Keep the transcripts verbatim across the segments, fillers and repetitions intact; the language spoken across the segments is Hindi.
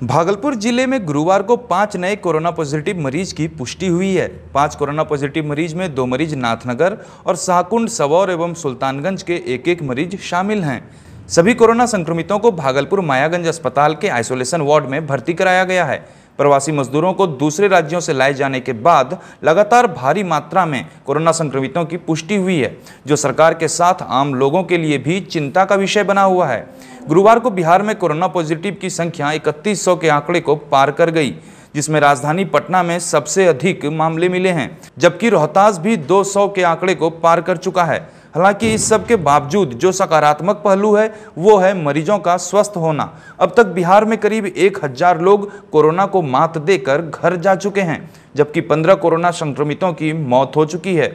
भागलपुर जिले में गुरुवार को पांच नए कोरोना पॉजिटिव मरीज की पुष्टि हुई है। पांच कोरोना पॉजिटिव मरीज में दो मरीज नाथनगर और शाहकुंड, सबौर एवं सुल्तानगंज के एक एक मरीज शामिल हैं। सभी कोरोना संक्रमितों को भागलपुर मायागंज अस्पताल के आइसोलेशन वार्ड में भर्ती कराया गया है। प्रवासी मजदूरों को दूसरे राज्यों से लाए जाने के बाद लगातार भारी मात्रा में कोरोना संक्रमितों की पुष्टि हुई है, जो सरकार के साथ आम लोगों के लिए भी चिंता का विषय बना हुआ है। गुरुवार को बिहार में कोरोना पॉजिटिव की संख्या इकतीस सौ के आंकड़े को पार कर गई, जिसमें राजधानी पटना में सबसे अधिक मामले मिले हैं, जबकि रोहतास भी दो सौ के आंकड़े को पार कर चुका है। हालांकि इस सब के बावजूद जो सकारात्मक पहलू है वो है मरीजों का स्वस्थ होना। अब तक बिहार में करीब एक हजार लोग कोरोना को मात देकर घर जा चुके हैं, जबकि पंद्रह कोरोना संक्रमितों की मौत हो चुकी है।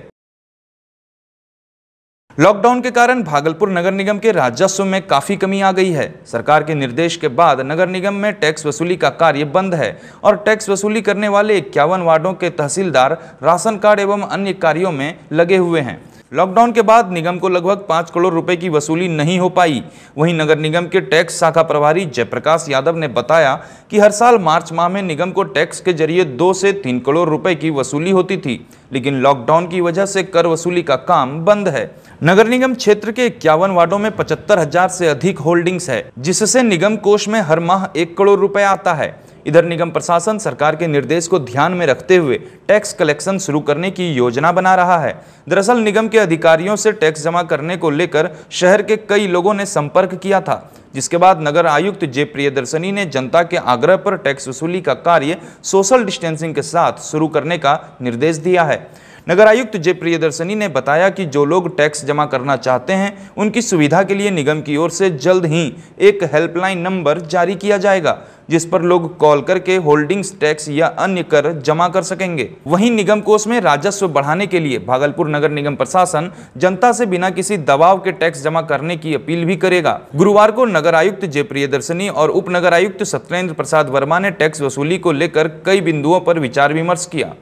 लॉकडाउन के कारण भागलपुर नगर निगम के राजस्व में काफी कमी आ गई है। सरकार के निर्देश के बाद नगर निगम में टैक्स वसूली का कार्य बंद है और टैक्स वसूली करने वाले इक्यावन वार्डों के तहसीलदार राशन कार्ड एवं अन्य कार्यों में लगे हुए हैं। लॉकडाउन के बाद निगम को लगभग पाँच करोड़ रुपए की वसूली नहीं हो पाई। वहीं नगर निगम के टैक्स शाखा प्रभारी जयप्रकाश यादव ने बताया कि हर साल मार्च माह में निगम को टैक्स के जरिए दो से तीन करोड़ रुपए की वसूली होती थी, लेकिन लॉकडाउन की वजह से कर वसूली का काम बंद है। नगर निगम क्षेत्र के इक्यावन वार्डों में पचहत्तर हजार से अधिक होल्डिंग्स है, जिससे निगम कोष में हर माह एक करोड़ रुपए आता है। इधर निगम प्रशासन सरकार के निर्देश को ध्यान में रखते हुए टैक्स कलेक्शन शुरू करने की योजना बना रहा है। दरअसल निगम के अधिकारियों से टैक्स जमा करने को लेकर शहर के कई लोगों ने संपर्क किया था, जिसके बाद नगर आयुक्त जे प्रियदर्शनी ने जनता के आग्रह पर टैक्स वसूली का कार्य सोशल डिस्टेंसिंग के साथ शुरू करने का निर्देश दिया है। नगर आयुक्त जे प्रियदर्शनी ने बताया कि जो लोग टैक्स जमा करना चाहते हैं, उनकी सुविधा के लिए निगम की ओर से जल्द ही एक हेल्पलाइन नंबर जारी किया जाएगा, जिस पर लोग कॉल करके होल्डिंग्स टैक्स या अन्य कर जमा कर सकेंगे। वहीं निगम कोष में राजस्व बढ़ाने के लिए भागलपुर नगर निगम प्रशासन जनता से बिना किसी दबाव के टैक्स जमा करने की अपील भी करेगा। गुरुवार को नगर आयुक्त जे प्रियदर्शनी और उप नगर आयुक्त सत्येंद्र प्रसाद वर्मा ने टैक्स वसूली को लेकर कई बिंदुओं पर विचार विमर्श किया।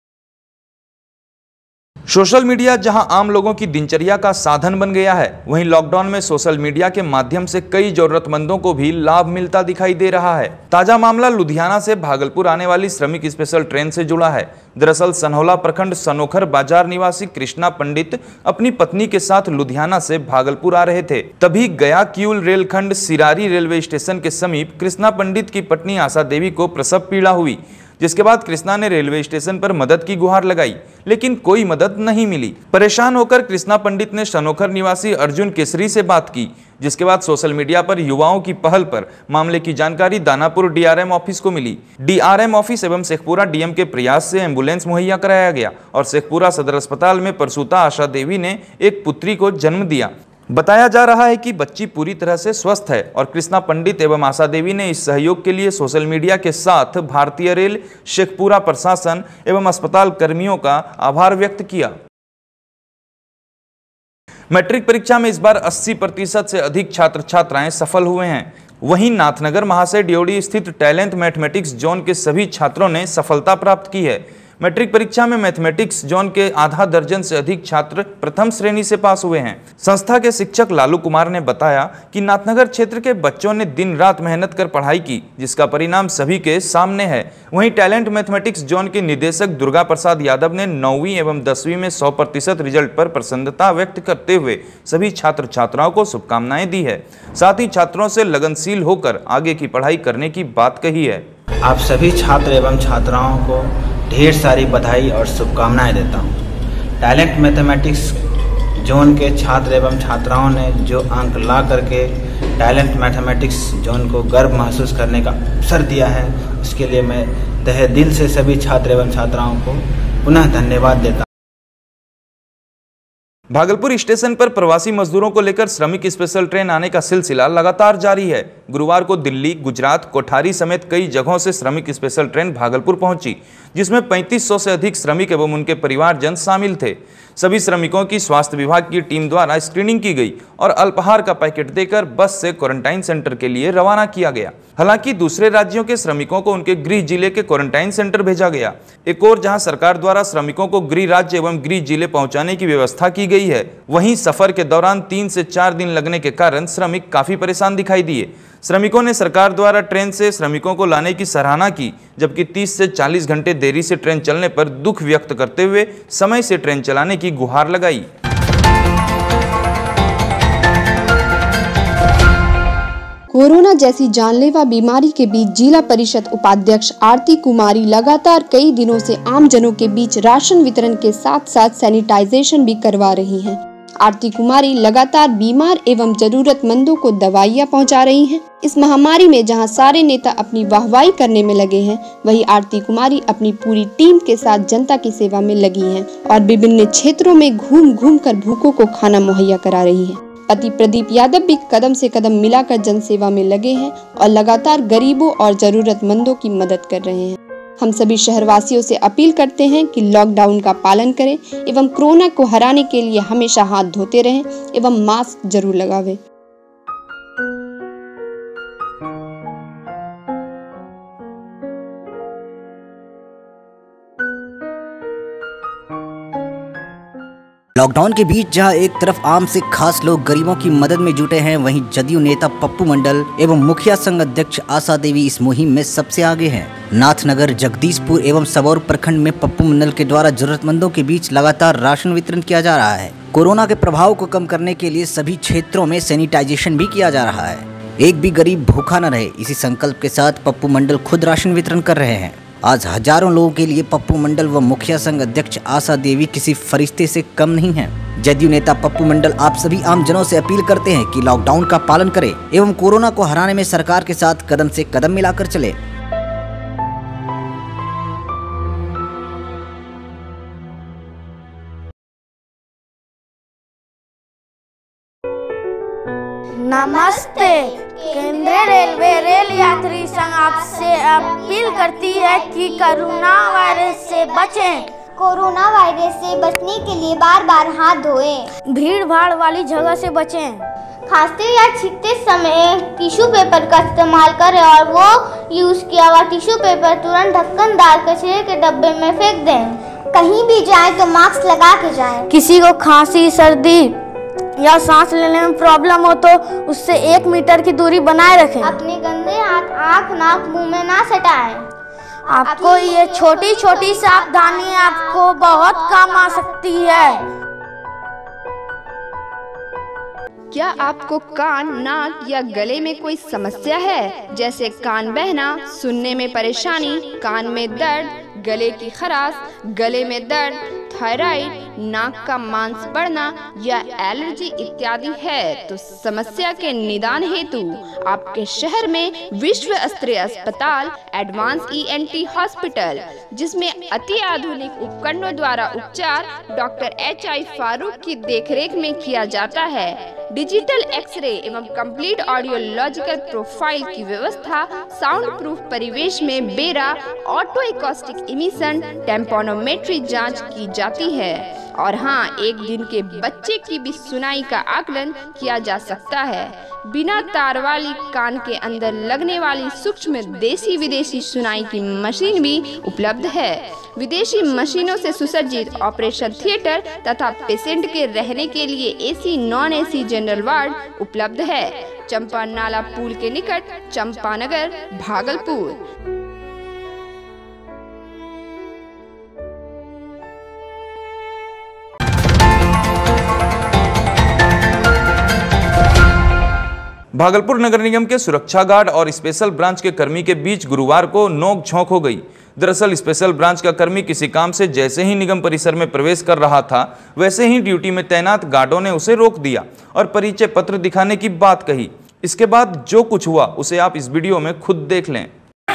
सोशल मीडिया जहां आम लोगों की दिनचर्या का साधन बन गया है, वहीं लॉकडाउन में सोशल मीडिया के माध्यम से कई जरूरतमंदों को भी लाभ मिलता दिखाई दे रहा है। ताजा मामला लुधियाना से भागलपुर आने वाली श्रमिक स्पेशल ट्रेन से जुड़ा है। दरअसल सनहौला प्रखंड सनोखर बाजार निवासी कृष्णा पंडित अपनी पत्नी के साथ लुधियाना से भागलपुर आ रहे थे। तभी गया किऊल रेलखंड सिरारी रेलवे स्टेशन के समीप कृष्णा पंडित की पत्नी आशा देवी को प्रसव पीड़ा हुई, जिसके बाद कृष्णा ने रेलवे स्टेशन पर मदद की गुहार लगाई, लेकिन कोई मदद नहीं मिली। परेशान होकर कृष्णा पंडित ने सनोखर निवासी अर्जुन केसरी से बात की, जिसके बाद सोशल मीडिया पर युवाओं की पहल पर मामले की जानकारी दानापुर डीआरएम ऑफिस को मिली। डीआरएम ऑफिस एवं शेखपुरा डीएम के प्रयास से एम्बुलेंस मुहैया कराया गया और शेखपुरा सदर अस्पताल में प्रसूता आशा देवी ने एक पुत्री को जन्म दिया। बताया जा रहा है कि बच्ची पूरी तरह से स्वस्थ है और कृष्णा पंडित एवं आशा देवी ने इस सहयोग के लिए सोशल मीडिया के साथ भारतीय रेल, शेखपुरा प्रशासन एवं अस्पताल कर्मियों का आभार व्यक्त किया। मैट्रिक परीक्षा में इस बार अस्सी प्रतिशत से अधिक छात्र छात्राएं सफल हुए हैं। वहीं नाथनगर महाशय ड्योढ़ी स्थित टैलेंट मैथमेटिक्स जोन के सभी छात्रों ने सफलता प्राप्त की है। मैट्रिक परीक्षा में मैथमेटिक्स जोन के आधा दर्जन से अधिक छात्र प्रथम श्रेणी से पास हुए हैं। संस्था के शिक्षक लालू कुमार ने बताया कि नाथनगर क्षेत्र के बच्चों ने दिन रात मेहनत कर पढ़ाई की, जिसका परिणाम सभी के सामने है। वहीं टैलेंट मैथमेटिक्स जोन के निदेशक दुर्गा प्रसाद यादव ने नौवीं एवं दसवीं में सौ प्रतिशत रिजल्ट पर प्रसन्नता व्यक्त करते हुए सभी छात्र छात्राओं को शुभकामनाएं दी है। साथ ही छात्रों से लगनशील होकर आगे की पढ़ाई करने की बात कही है। आप सभी छात्र एवं छात्राओं को ढेर सारी बधाई और शुभकामनाएं देता हूं। टैलेंट मैथमेटिक्स जोन के छात्र एवं छात्राओं ने जो अंक ला करके टैलेंट मैथमेटिक्स जोन को गर्व महसूस करने का अवसर दिया है, उसके लिए मैं तहे दिल से सभी छात्र एवं छात्राओं को पुनः धन्यवाद देता हूं। भागलपुर स्टेशन पर प्रवासी मजदूरों को लेकर श्रमिक स्पेशल ट्रेन आने का सिलसिला लगातार जारी है। गुरुवार को दिल्ली, गुजरात, कोठारी समेत कई जगहों से श्रमिक स्पेशल ट्रेन भागलपुर पहुंची, जिसमें पैंतीस सौ से अधिक श्रमिक एवं उनके परिवारजन शामिल थे। सभी श्रमिकों की स्वास्थ्य विभाग की टीम द्वारा स्क्रीनिंग की गई और अल्पाहार का पैकेट देकर बस से क्वारंटाइन सेंटर के लिए रवाना किया गया। हालांकि दूसरे राज्यों के श्रमिकों को उनके गृह जिले के क्वारंटाइन सेंटर भेजा गया। एक और जहां सरकार द्वारा श्रमिकों को गृह राज्य एवं गृह जिले पहुंचाने की व्यवस्था की गई है। वहीं सफर के दौरान तीन से चार दिन लगने के कारण श्रमिक काफी परेशान दिखाई दिए। श्रमिकों ने सरकार द्वारा ट्रेन से श्रमिकों को लाने की सराहना की, जबकि तीस से चालीस घंटे देरी से ट्रेन चलने पर दुख व्यक्त करते हुए समय से ट्रेन चलाने की गुहार लगाई। कोरोना जैसी जानलेवा बीमारी के बीच जिला परिषद उपाध्यक्ष आरती कुमारी लगातार कई दिनों से आम जनों के बीच राशन वितरण के साथ साथ सैनिटाइजेशन भी करवा रही हैं। आरती कुमारी लगातार बीमार एवं जरूरतमंदों को दवाइयां पहुंचा रही हैं। इस महामारी में जहां सारे नेता अपनी वाहवाही करने में लगे हैं, वहीं आरती कुमारी अपनी पूरी टीम के साथ जनता की सेवा में लगी हैं और विभिन्न क्षेत्रों में घूम घूम कर भूखों को खाना मुहैया करा रही हैं। पति प्रदीप यादव भी कदम से कदम मिलाकर जनसेवा में लगे हैं और लगातार गरीबों और जरूरतमंदों की मदद कर रहे हैं। हम सभी शहरवासियों से अपील करते हैं कि लॉकडाउन का पालन करें एवं कोरोना को हराने के लिए हमेशा हाथ धोते रहें एवं मास्क जरूर लगावें। लॉकडाउन के बीच जहां एक तरफ आम से खास लोग गरीबों की मदद में जुटे हैं, वहीं जदयू नेता पप्पू मंडल एवं मुखिया संघ अध्यक्ष आशा देवी इस मुहिम में सबसे आगे हैं। नाथनगर, जगदीशपुर एवं सबौर प्रखंड में पप्पू मंडल के द्वारा जरूरतमंदों के बीच लगातार राशन वितरण किया जा रहा है। कोरोना के प्रभाव को कम करने के लिए सभी क्षेत्रों में सैनिटाइजेशन भी किया जा रहा है। एक भी गरीब भूखा न रहे, इसी संकल्प के साथ पप्पू मंडल खुद राशन वितरण कर रहे हैं। आज हजारों लोगों के लिए पप्पू मंडल व मुखिया संघ अध्यक्ष आशा देवी किसी फरिश्ते से कम नहीं हैं। जदयू नेता पप्पू मंडल आप सभी आम जनों से अपील करते हैं कि लॉकडाउन का पालन करें एवं कोरोना को हराने में सरकार के साथ कदम से कदम मिलाकर चले। नमस्ते। केंद्रीय रेलवे रेल यात्री संघ आपसे अपील करती है कि कोरोना वायरस से बचें। कोरोना वायरस से बचने के लिए बार बार हाथ धोएं। भीड़ भाड़ वाली जगह से बचें। खांसते या छींकते समय टिश्यू पेपर का इस्तेमाल करें और वो यूज किया हुआ टिश्यू पेपर तुरंत ढक्कनदार कचरे के डब्बे में फेंक दें। कहीं भी जाएं तो मास्क लगा के जाएं। किसी को खांसी, सर्दी या सांस लेने में प्रॉब्लम हो तो उससे एक मीटर की दूरी बनाए रखें। अपने गंदे हाथ आँख, नाक, मुंह में ना सटाएं। आपको ये छोटी छोटी सावधानी आपको बहुत काम आ सकती है। क्या आपको कान, नाक या गले में कोई समस्या है, जैसे कान बहना, सुनने में परेशानी, कान में दर्द, गले की खराश, गले में दर्द, थायराइड, नाक का मांस बढ़ना या एलर्जी इत्यादि है, तो समस्या के निदान हेतु आपके शहर में विश्व स्तरीय अस्पताल एडवांस ईएनटी हॉस्पिटल, जिसमें अति आधुनिक उपकरणों द्वारा उपचार डॉक्टर एच आई फारूक की देखरेख में किया जाता है। डिजिटल एक्सरे एवं कंप्लीट ऑडियोलॉजिकल प्रोफाइल की व्यवस्था, साउंड प्रूफ परिवेश में बेरा, ऑटो एकॉस्टिक इमिशन, टेम्पोनोमेट्री जांच की जाती है। और हाँ, एक दिन के बच्चे की भी सुनाई का आकलन किया जा सकता है। बिना तार वाली कान के अंदर लगने वाली सूक्ष्म देसी विदेशी सुनाई की मशीन भी उपलब्ध है। विदेशी मशीनों से सुसज्जित ऑपरेशन थिएटर तथा पेशेंट के रहने के लिए AC, non AC general ward उपलब्ध है। चंपा नाला पुल के निकट, चंपानगर, भागलपुर। भागलपुर नगर निगम के सुरक्षा गार्ड और स्पेशल ब्रांच के कर्मी के बीच गुरुवार को नोक झोंक हो गई। दरअसल स्पेशल ब्रांच का कर्मी किसी काम से जैसे ही निगम परिसर में प्रवेश कर रहा था, वैसे ही ड्यूटी में तैनात गार्डों ने उसे रोक दिया और परिचय पत्र दिखाने की बात कही। इसके बाद जो कुछ हुआ उसे आप इस वीडियो में खुद देख लें।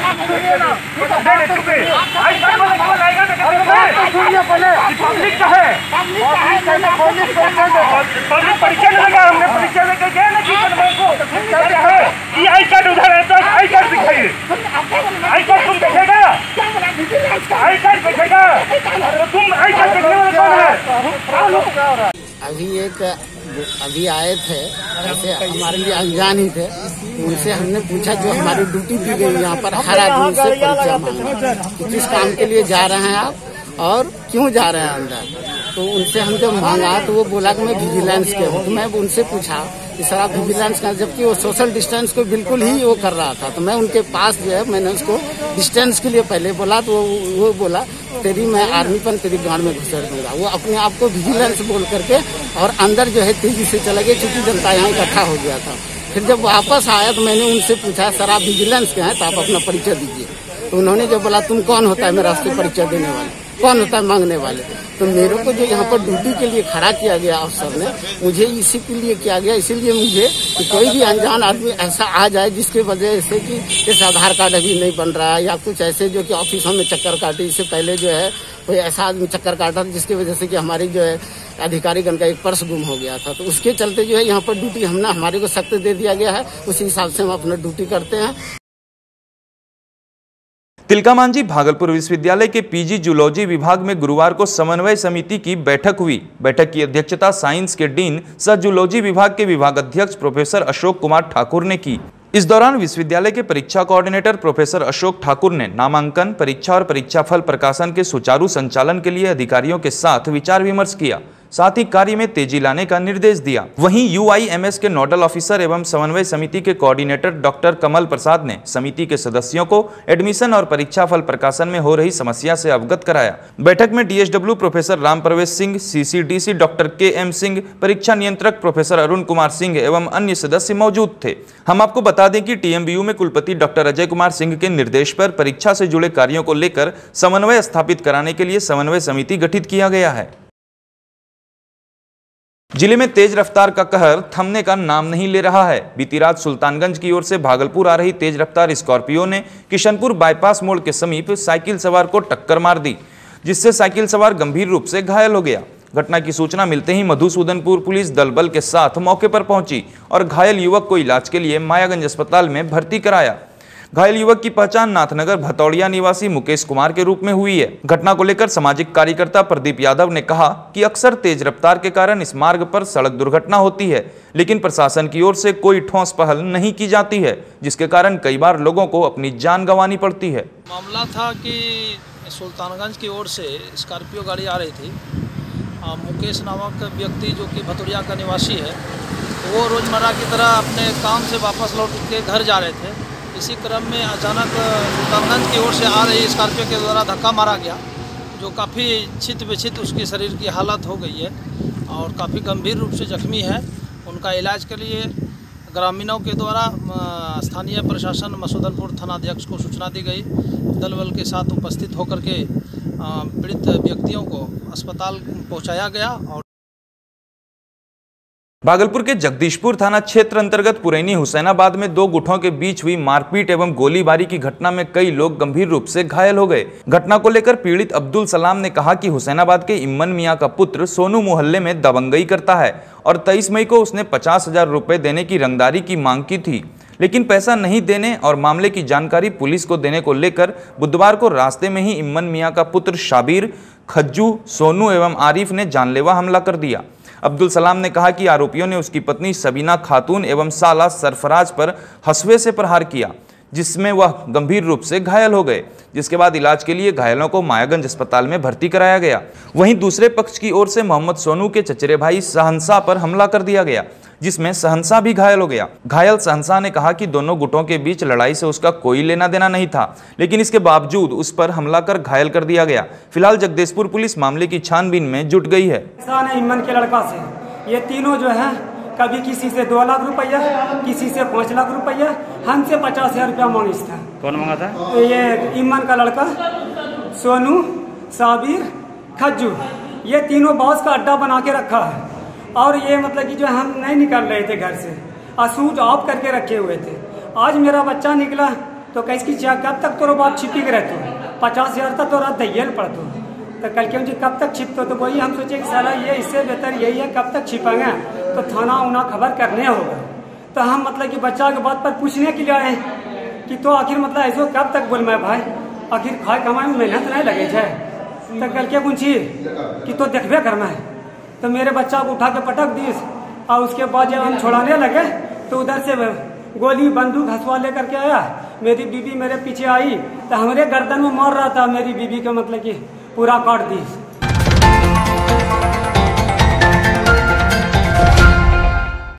आई कार्ड उधर है तो आई कार्ड दिखाइए। आई कार्ड तुम देखेगा? आई कार्ड देखेगा? तो तुम आई कार्ड देखने वाले कौन है? अभी एक अभी आए थे, ऐसे हमारे लिए अनजान ही थे। उनसे हमने पूछा जो हमारी ड्यूटी दी गई यहाँ पर, हर आदमी से परिचय मांगा, किस काम के लिए जा रहे हैं आप और क्यों जा रहे हैं अंदर। तो उनसे हम जब मांगा तो वो बोला कि मैं विजिलेंस के हूँ। तो मैं उनसे पूछा कि सर आप विजिलेंस का, जबकि वो सोशल डिस्टेंस को बिल्कुल ही वो कर रहा था। तो मैं उनके पास जो है मैंने उसको डिस्टेंस के लिए पहले बोला, तो वो, वो बोला तेरी मैं आर्मी पर तेरी गांड में घुसेड़ दूंगा। वो अपने आप को विजिलेंस बोल करके और अंदर जो है तेजी से चला गया, चूंकि जनता यहाँ इकट्ठा हो गया था। फिर जब वापस आया तो मैंने उनसे पूछा सर आप विजिलेंस के हैं तो आप अपना परिचय दीजिए। तो उन्होंने जब बोला तुम कौन होता है मेरा राष्ट्रीय परिचय देने वाले, कौन होता है मांगने वाले। तो मेरे को जो यहाँ पर ड्यूटी के लिए खड़ा किया गया अफसर ने, मुझे इसी के लिए किया गया, इसीलिए मुझे कि कोई भी अनजान आदमी ऐसा आ जाए जिसकी वजह से कि जैसे आधार कार्ड अभी नहीं बन रहा है या कुछ ऐसे जो कि ऑफिसों में चक्कर काटे। इससे पहले जो है कोई ऐसा आदमी चक्कर काटा जिसकी वजह से कि हमारी जो है अधिकारीगण का एक पर्स गुम हो गया था। तो उसके चलते जो है यहाँ पर ड्यूटी हमने हमारे को सख्त दे दिया गया है, उसी हिसाब से हम अपना ड्यूटी करते हैं। तिलका मांझी भागलपुर विश्वविद्यालय के पीजी जूलॉजी विभाग में गुरुवार को समन्वय समिति की बैठक हुई। बैठक की अध्यक्षता साइंस के डीन सह जूलॉजी विभाग के विभागाध्यक्ष प्रोफेसर अशोक कुमार ठाकुर ने की। इस दौरान विश्वविद्यालय के परीक्षा कोऑर्डिनेटर प्रोफेसर अशोक ठाकुर ने नामांकन, परीक्षा और परीक्षाफल प्रकाशन के सुचारू संचालन के लिए अधिकारियों के साथ विचार विमर्श किया, साथ ही कार्य में तेजी लाने का निर्देश दिया। वहीं यूआईएमएस के नोडल ऑफिसर एवं समन्वय समिति के कोऑर्डिनेटर डॉक्टर कमल प्रसाद ने समिति के सदस्यों को एडमिशन और परीक्षाफल प्रकाशन में हो रही समस्या से अवगत कराया। बैठक में DSW professor Ram Pravesh Singh, CCDC doctor K M Singh, परीक्षा नियंत्रक प्रोफेसर अरुण कुमार सिंह एवं अन्य सदस्य मौजूद थे। हम आपको बता दें कि टीएमबीयू में कुलपति डॉक्टर अजय कुमार सिंह के निर्देश पर परीक्षा से जुड़े कार्यों को लेकर समन्वय स्थापित कराने के लिए समन्वय समिति गठित किया गया है। जिले में तेज रफ्तार का कहर थमने का नाम नहीं ले रहा है। बीती रात सुल्तानगंज की ओर से भागलपुर आ रही तेज रफ्तार स्कॉर्पियो ने किशनपुर बाईपास मोड़ के समीप साइकिल सवार को टक्कर मार दी, जिससे साइकिल सवार गंभीर रूप से घायल हो गया। घटना की सूचना मिलते ही मधुसूदनपुर पुलिस दल बल के साथ मौके पर पहुंची और घायल युवक को इलाज के लिए मायागंज अस्पताल में भर्ती कराया। घायल युवक की पहचान नाथनगर भतौड़िया निवासी मुकेश कुमार के रूप में हुई है। घटना को लेकर सामाजिक कार्यकर्ता प्रदीप यादव ने कहा कि अक्सर तेज रफ्तार के कारण इस मार्ग पर सड़क दुर्घटना होती है, लेकिन प्रशासन की ओर से कोई ठोस पहल नहीं की जाती है, जिसके कारण कई बार लोगों को अपनी जान गंवानी पड़ती है। मामला था कि सुल्तानगंज की ओर से स्कॉर्पियो गाड़ी आ रही थी। मुकेश नामक व्यक्ति जो कि भतौड़िया का निवासी है, वो रोजमर्रा की तरह अपने काम से वापस लौट के घर जा रहे थे। इसी क्रम में अचानक सुल्तानगंज की ओर से आ रही स्कॉर्पियो के द्वारा धक्का मारा गया, जो काफ़ी छित विछित उसकी शरीर की हालत हो गई है और काफ़ी गंभीर रूप से जख्मी है। उनका इलाज के लिए ग्रामीणों के द्वारा स्थानीय प्रशासन मधुसूदनपुर थानाध्यक्ष को सूचना दी गई। दल बल के साथ उपस्थित होकर के पीड़ित व्यक्तियों को अस्पताल पहुंचाया गया। और भागलपुर के जगदीशपुर थाना क्षेत्र अंतर्गत पुरैनी हुसैनाबाद में दो गुटों के बीच हुई मारपीट एवं गोलीबारी की घटना में कई लोग गंभीर रूप से घायल हो गए। घटना को लेकर पीड़ित अब्दुल सलाम ने कहा कि हुसैनाबाद के इम्मन मियां का पुत्र सोनू मोहल्ले में दबंगई करता है और तेईस मई को उसने पचास हजार रुपए देने की रंगदारी की मांग की थी, लेकिन पैसा नहीं देने और मामले की जानकारी पुलिस को देने को लेकर बुधवार को रास्ते में ही इम्मन मियां का पुत्र शाबिर, खज्जू, सोनू एवं आरिफ ने जानलेवा हमला कर दिया। अब्दुल सलाम ने कहा कि आरोपियों ने उसकी पत्नी सबीना खातून एवं साला सरफराज पर हंसुए से प्रहार किया, जिसमें वह गंभीर रूप से घायल हो गए, जिसके बाद इलाज के लिए घायलों को मायागंज अस्पताल में भर्ती कराया गया। वहीं दूसरे पक्ष की ओर से मोहम्मद सोनू के चचेरे भाई सहनशाह पर हमला कर दिया गया, जिसमें सहनशाह भी घायल हो गया। घायल सहनशाह ने कहा कि दोनों गुटों के बीच लड़ाई से उसका कोई लेना देना नहीं था, लेकिन इसके बावजूद उस पर हमला कर घायल कर दिया गया। फिलहाल जगदीशपुर पुलिस मामले की छानबीन में जुट गई है। इम्मन के लड़का से ये तीनों जो है कभी किसी से दो लाख रुपया, किसी से पाँच लाख रुपया, हमसे पचास हजार रुपया मांगिस था। कौन मांगा था? ये इम्मन का लड़का सोनू, साबिर, खज्जू, ये तीनों बॉस का अड्डा बना के रखा है और ये मतलब कि जो हम नहीं निकल रहे थे घर से, सूट ऑफ करके रखे हुए थे। आज मेरा बच्चा निकला तो कैसे कब तक तोरो बाप छिपी के रहते, पचास हजार तक तोरा दैयल पड़तो, तो कल के मुझे कब तक छिपतो। तो वही हम सोचे कि साला ये इससे बेहतर यही है, कब तक छिपाएंगे, तो थाना उना खबर करने होगा। तो हम मतलब कि बच्चा के बात पर पूछने के लिए आए कि तो आखिर मतलब ऐसो कब तक बोल मैं भाई, आखिर खाए कमाए में मेहनत नहीं लगे है। तो कल के पूछी कि तो देखबे करना है, तो मेरे बच्चा को उठा के पटक दी और उसके बाद जब हम छोड़ाने लगे तो उधर से गोली बंदूक हंसुआ लेकर के आया। मेरी बीबी मेरे पीछे आई तो हमारे गर्दन में मार रहा था, मेरी बीबी का मतलब कि पूरा काट दी। है।